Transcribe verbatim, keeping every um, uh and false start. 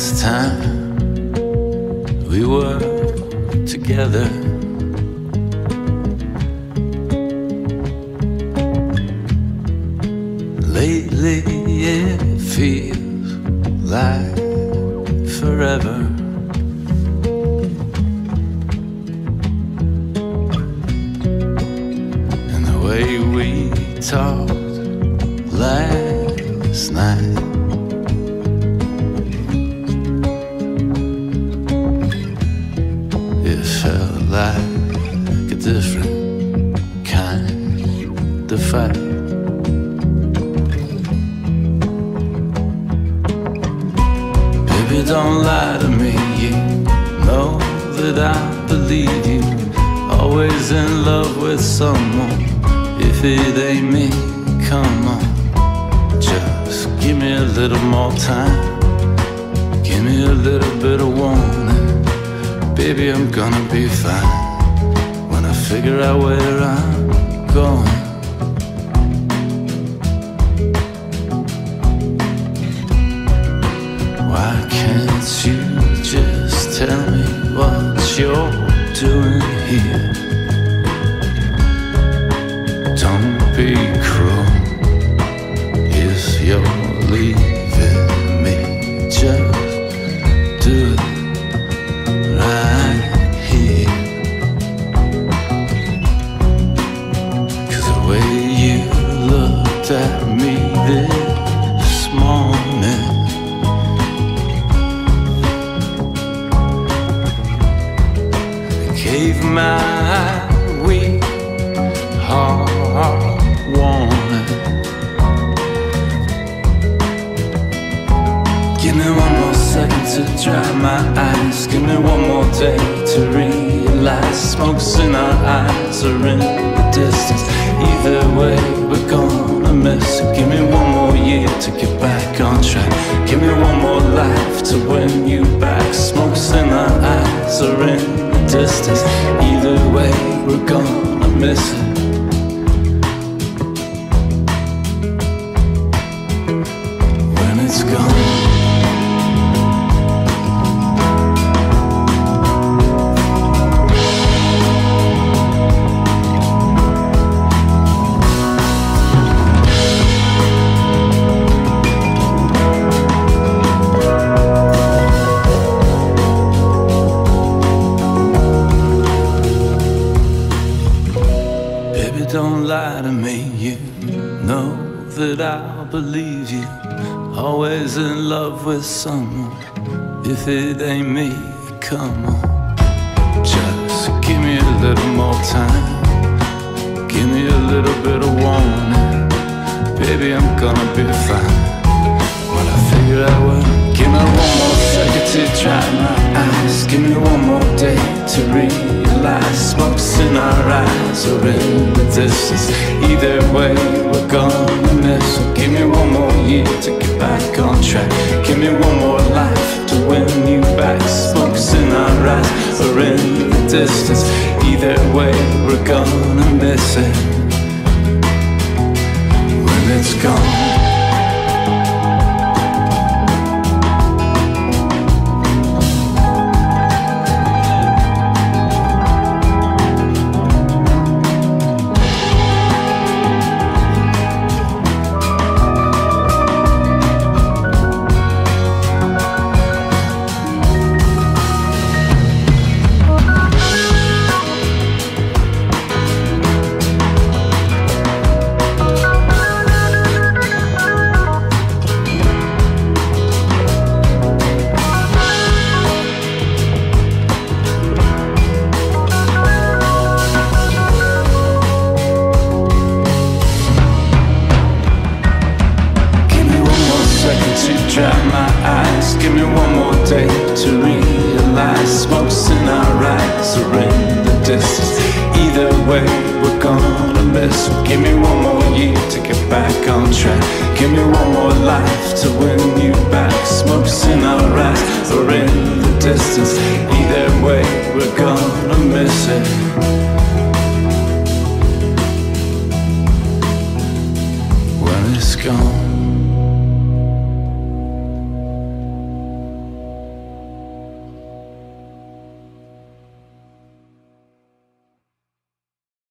last time we were together. Lately it feels like forever. And the way we talked last night, it felt like a different kind of fight. Baby, don't lie to me, you know that I believe you. Always in love with someone. If it ain't me, come on, just give me a little more time. Give me a little bit of warning. Baby, I'm gonna be fine when I figure out where I'm going. Why can't you just tell me what you're doing here? Don't be cruel if you're leaving me. Just do it right here. 'Cause the way you looked at me this morning, gave my weak heart warning. Give me one more second to dry my eyes. Give me one more day to realize smoke's in our eyes or in the distance. Either way, we're gonna miss it. Give me one more year to get back on track. Give me one more life to win you back. Smoke's in our eyes or in the distance. Either way, we're gonna miss it. When it's gone. Don't lie to me, you know that I'll believe you. Always in love with someone. If it ain't me, come on, just give me a little more time. Give me a little bit of warning. Baby, I'm gonna be fine when I figure out what. Give me one more second to dry my eyes. Give me one more day to realize smoke's in our eyes or in the distance. Either way, we're gonna miss it. Give me one more year to get back on track. Give me one more life to win you back. Smoke's in our eyes or in the distance. Either way, we're gonna miss it when it's gone. Dry my eyes, give me one more day to realize smoke's in our eyes or in the distance. Either way, we're gonna miss it. Give me one more year to get back on track. Give me one more life to win you back. Smoke's in our eyes or in the distance. Either way, we're gonna miss it when it's gone.